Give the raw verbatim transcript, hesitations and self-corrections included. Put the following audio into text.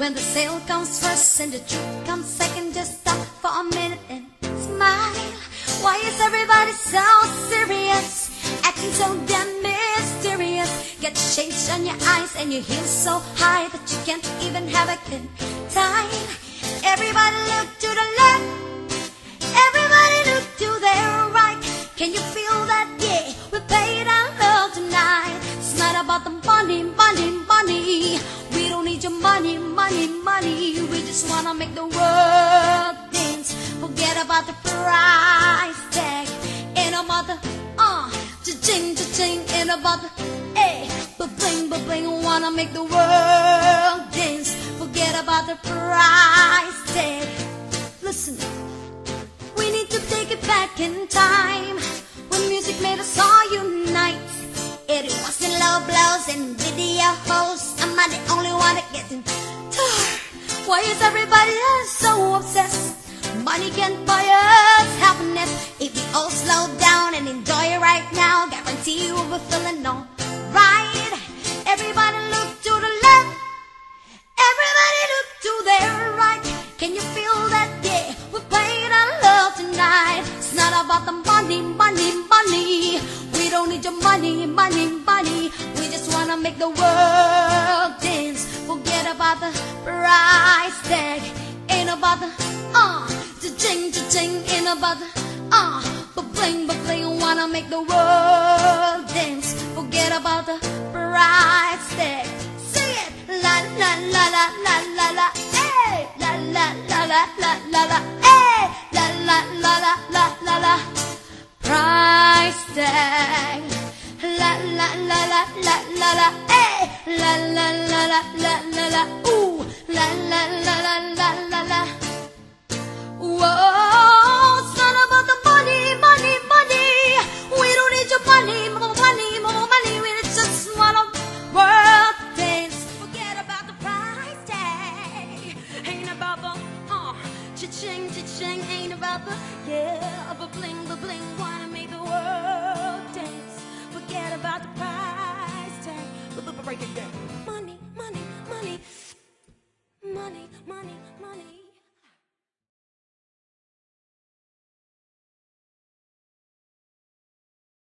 When the sale comes first and the truth comes second, just stop for a minute and smile. Why is everybody so serious, acting so damn mysterious? Get shades on your eyes and your heels so high that you can't even have a good time. Everybody look to the left, everybody look to their right. Can you feel that? Yeah, we paid our love tonight. It's not about the money, money, money. We don't need your money, money, money. We just wanna make the world dance. Forget about the price tag. Ain't about the uh, cha-ching, cha-ching. Ain't about the eh, ba-bling, ba-bling. Wanna make the world dance. Forget about the price tag. Listen, we need to take it back in time, when music made us all unite. It wasn't low blows and video hosts. Am I the only one that gets tired? Why is everybody else so obsessed? Money can't buy us happiness. If we all slow down and enjoy it right now, guarantee you we'll be feeling alright. Everybody look to the left, everybody look to their right. Can you feel that? Yeah, we played our love tonight. It's not about the money, money, money. We don't need your money, money, money. We just wanna make the world dance. Forget about the price tag. Ain't about the uh, cha-ching, cha-ching. Ain't about the uh, ba-bling, ba-bling. Wanna make the world dance. Forget about the price tag. Sing it, la la la la la la la. Hey, la la la la la la la. Hey, la la la la la la la. Price tag. La la la la la la la. Hey, la la la la la la la. Ooh, la la la la la la la. Whoa, it's not about the money, money, money. We don't need your money, more money, more money. We just wanna world dance. Forget about the price tag. Ain't about the uh, cha-ching, cha-ching. Ain't about the yeah, ba-bling, ba-bling. Wanna make the world dance. Forget about the price tag. Break it down.